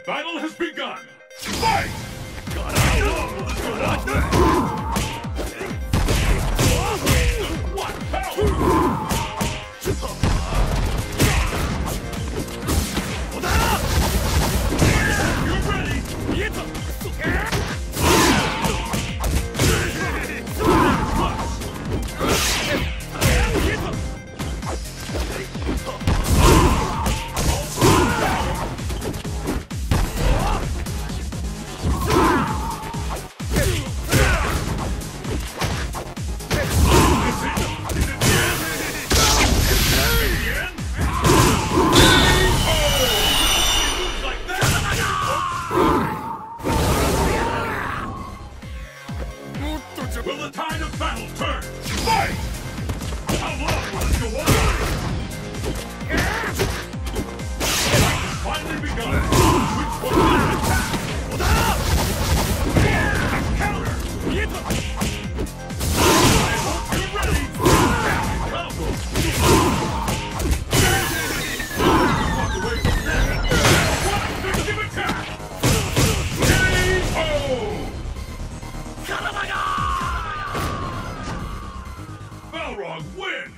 battle has begun! Fight! How long will this go on? What power! You're ready! Will the tide of battle turn? Fight! How long will this go on? Fight has finally begun. Which one will attack? Counter! I hope you're ready. Walk away from that. What a effective attack! K.O. Balrog wins!